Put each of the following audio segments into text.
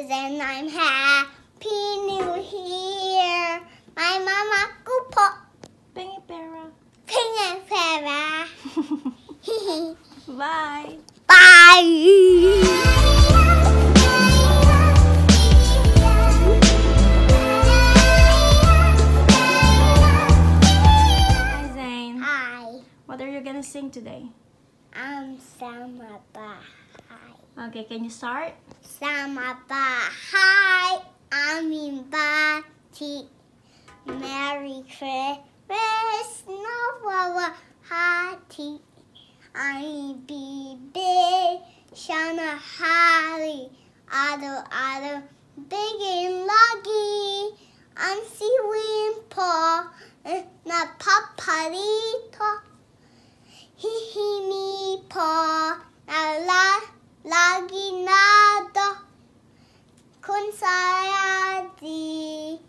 and I'm Happy New Year. My mama kupo. Pengi pera. Pengen pera. Bye. Bye. What are you gonna sing today? Sama bahay. Okay, can you start? Sama bahay, aming bati. Merry Christmas, nawawahati. Ang bibig siya na hari. Araw-araw, biging lagi. Ang siwin po, napaparito. Hihimi po lagi nado kung saya di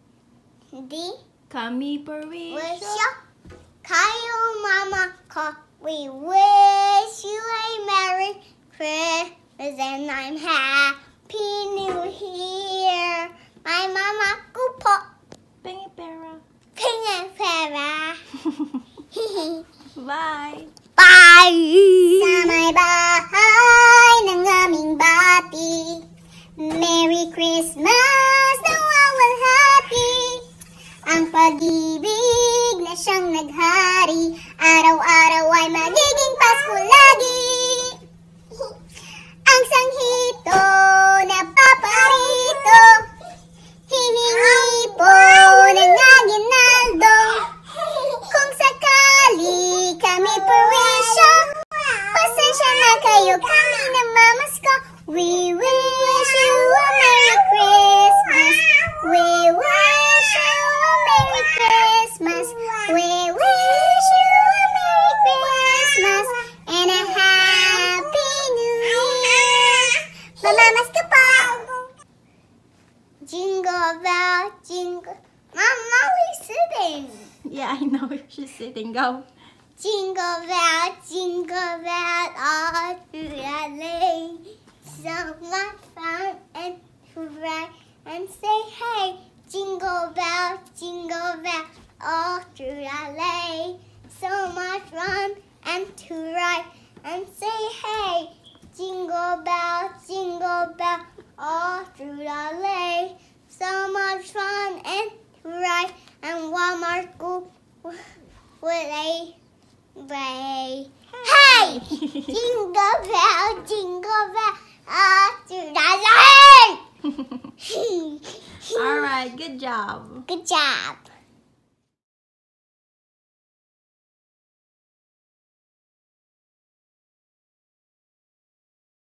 kami perwisyo kayo mama ko. We wish you a Merry Christmas and I'm Happy New Year. My mama ko po. Pengi pera. Pengen pera. Bye! Bye! Sa may bahay ng aming bati, Merry Christmas, nawawalhati. Ang pag-ibig na siyang naghari, araw-araw ay magiging Pasko lagi. Ang sanghito na paparito, hihingi po ng aginaldo. Kung sakali kami perwisyo, pasensya na kayo, kami na mamasko. We wish you a Merry Christmas. We wish you a Merry Christmas. We wish you a Merry Christmas and a Happy New Year. Mamamasko po. Jingle bell, jingle. Mama, we're sitting. Yeah, I know. She's sitting. Go. Jingle bell, all through the lane. So much fun and to ride and say hey. Jingle bell, all through the lane. So much fun and to ride and say hey. Jingle bell, all through the lane. So much fun and to ride and Walmart go with a way. Hey! Jingle bell, all through the lane. All right, good job. Good job.